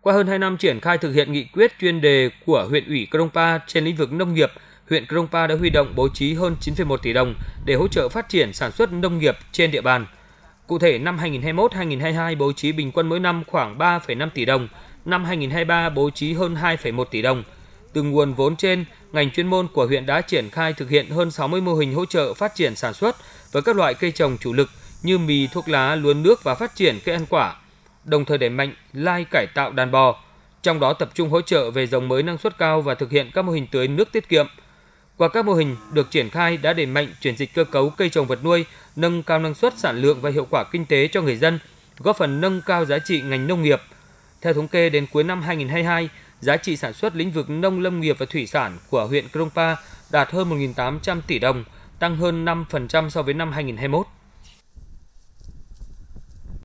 Qua hơn 2 năm triển khai thực hiện nghị quyết chuyên đề của huyện ủy Krongpa trên lĩnh vực nông nghiệp, huyện Krongpa đã huy động bố trí hơn 9,1 tỷ đồng để hỗ trợ phát triển sản xuất nông nghiệp trên địa bàn. Cụ thể, năm 2021-2022 bố trí bình quân mỗi năm khoảng 3,5 tỷ đồng, năm 2023 bố trí hơn 2,1 tỷ đồng. Từ nguồn vốn trên, ngành chuyên môn của huyện đã triển khai thực hiện hơn 60 mô hình hỗ trợ phát triển sản xuất với các loại cây trồng chủ lực như mì, thuốc lá, lúa nước và phát triển cây ăn quả, đồng thời đẩy mạnh lai cải tạo đàn bò, trong đó tập trung hỗ trợ về giống mới năng suất cao và thực hiện các mô hình tưới nước tiết kiệm. Qua các mô hình được triển khai đã đẩy mạnh chuyển dịch cơ cấu cây trồng vật nuôi, nâng cao năng suất, sản lượng và hiệu quả kinh tế cho người dân, góp phần nâng cao giá trị ngành nông nghiệp. Theo thống kê, đến cuối năm 2022, giá trị sản xuất lĩnh vực nông lâm nghiệp và thủy sản của huyện Krongpa đạt hơn 1.800 tỷ đồng, tăng hơn 5% so với năm 2021.